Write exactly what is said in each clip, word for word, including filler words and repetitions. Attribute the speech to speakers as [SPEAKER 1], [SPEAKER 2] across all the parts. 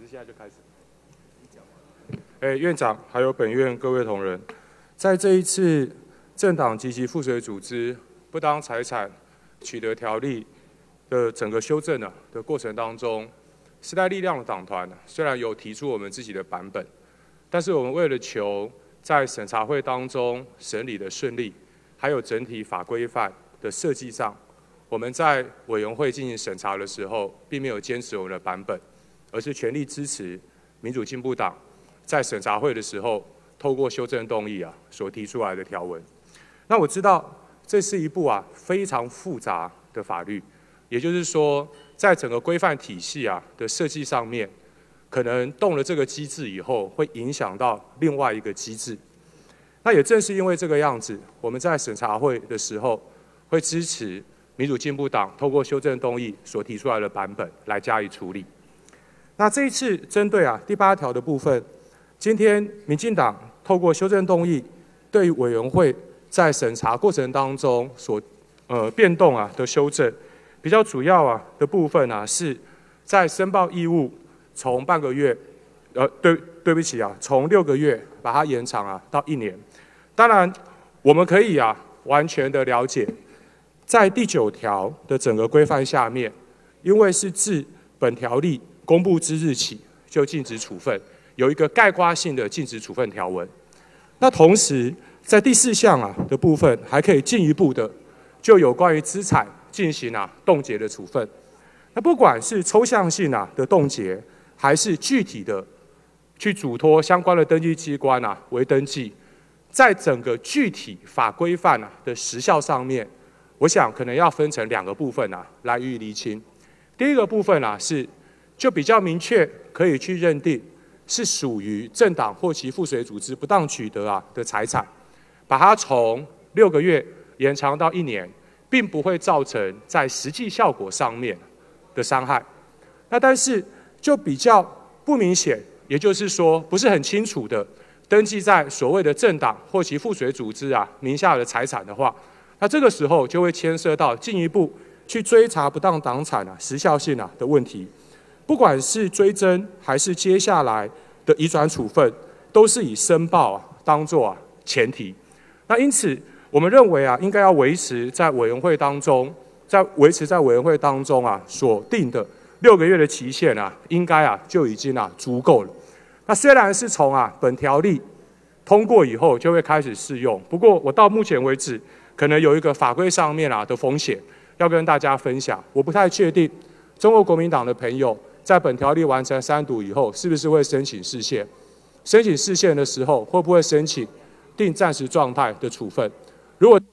[SPEAKER 1] 是现在就开始？哎，院长，还有本院各位同仁，在这一次政党及其附属组织不当财产取得条例的整个修正呢的过程当中，时代力量的党团虽然有提出我们自己的版本，但是我们为了求在审查会当中审理的顺利，还有整体法规范的设计上，我们在委员会进行审查的时候，并没有坚持我们的版本，而是全力支持民主进步党在审查会的时候，透过修正动议啊所提出来的条文。那我知道这是一部啊非常复杂的法律，也就是说，在整个规范体系啊的设计上面，可能动了这个机制以后，会影响到另外一个机制。那也正是因为这个样子，我们在审查会的时候，会支持民主进步党透过修正动议所提出来的版本来加以处理。那这一次针对啊第八条的部分，今天民进党透过修正动议，对于委员会在审查过程当中所呃变动啊的修正，比较主要啊的部分啊是在申报义务从半个月，呃对对不起啊，从六个月把它延长啊到一年。当然我们可以啊完全的了解，在第九条的整个规范下面，因为是自本条例公布之日起就禁止处分，有一个概括性的禁止处分条文。那同时在第四项啊的部分，还可以进一步的就有关于资产进行啊冻结的处分。那不管是抽象性啊的冻结，还是具体的去嘱托相关的登记机关啊为登记，在整个具体法规范啊的时效上面，我想可能要分成两个部分啊来予以厘清。第一个部分啊是就比较明确可以去认定是属于政党或其附属组织不当取得啊的财产，把它从六个月延长到一年，并不会造成在实际效果上面的伤害。那但是就比较不明显，也就是说不是很清楚的登记在所谓的政党或其附属组织啊名下的财产的话，那这个时候就会牵涉到进一步去追查不当党产啊时效性啊的问题。不管是追征还是接下来的移转处分，都是以申报啊当作啊前提。那因此，我们认为啊，应该要维持在委员会当中，在维持在委员会当中啊所定的六个月的期限啊，应该啊就已经啊足够了。那虽然是从啊本条例通过以后就会开始适用，不过我到目前为止，可能有一个法规上面啊的风险要跟大家分享，我不太确定中国国民党的朋友在本条例完成三读以后，是不是会申请释宪？申请释宪的时候，会不会申请定暂时状态的处分？如果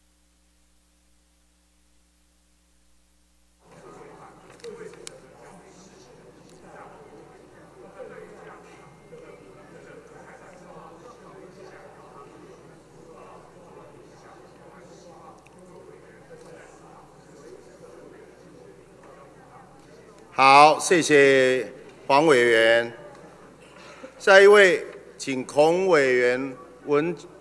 [SPEAKER 2] 好，谢谢黄委员。下一位，请孔委员文。